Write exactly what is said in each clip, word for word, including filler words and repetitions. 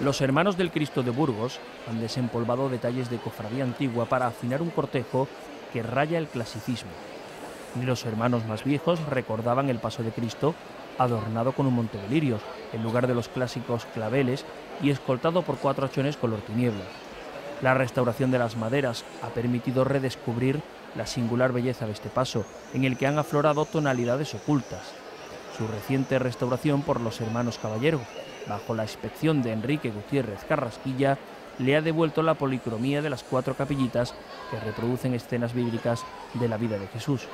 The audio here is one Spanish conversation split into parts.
Los hermanos del Cristo de Burgos han desempolvado detalles de cofradía antigua para afinar un cortejo que raya el clasicismo. Y los hermanos más viejos recordaban el paso de Cristo adornado con un monte de lirios, en lugar de los clásicos claveles, y escoltado por cuatro hachones color tiniebla. La restauración de las maderas ha permitido redescubrir la singular belleza de este paso, en el que han aflorado tonalidades ocultas. Su reciente restauración por los hermanos Caballero, bajo la inspección de Enrique Gutiérrez Carrasquilla, le ha devuelto la policromía de las cuatro capillitas que reproducen escenas bíblicas de la vida de Jesús.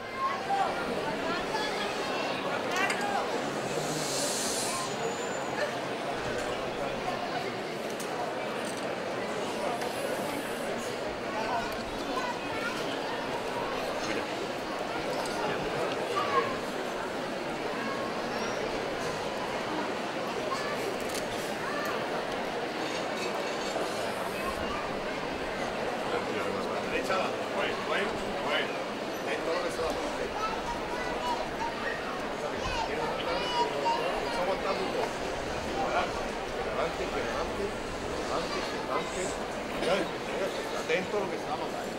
Atento a lo que estamos ahí.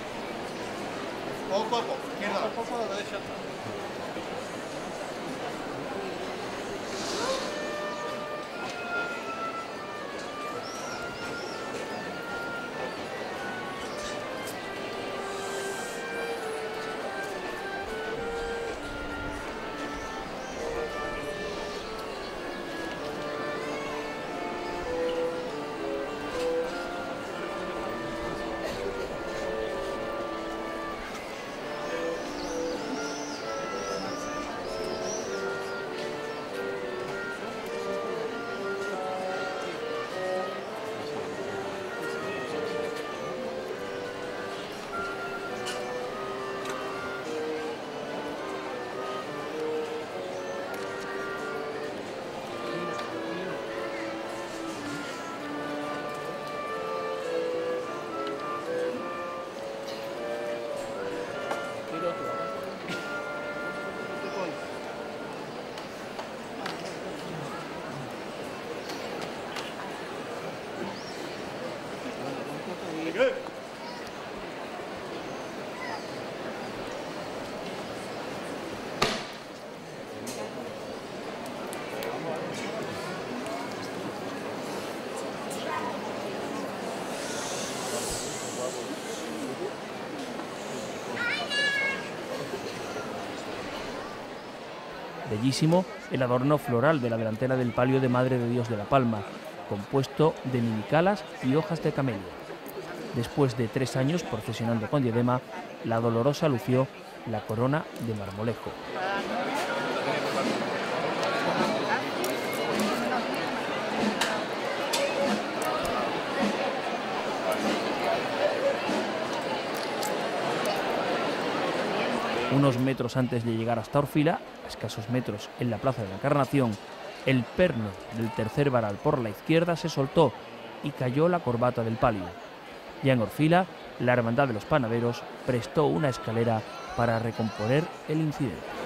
Poco a poco, izquierda, poco a la derecha. Good. Bellísimo el adorno floral de la delantera del palio de Madre de Dios de la Palma, compuesto de minicalas y hojas de camellia. Después de tres años procesionando con diadema, la Dolorosa lució la corona de marmolejo. Unos metros antes de llegar hasta Orfila, a escasos metros en la Plaza de la Encarnación, el perno del tercer varal por la izquierda se soltó y cayó la corbata del palio. Ya en Orfila, la Hermandad de los Panaderos prestó una escalera para recomponer el incidente.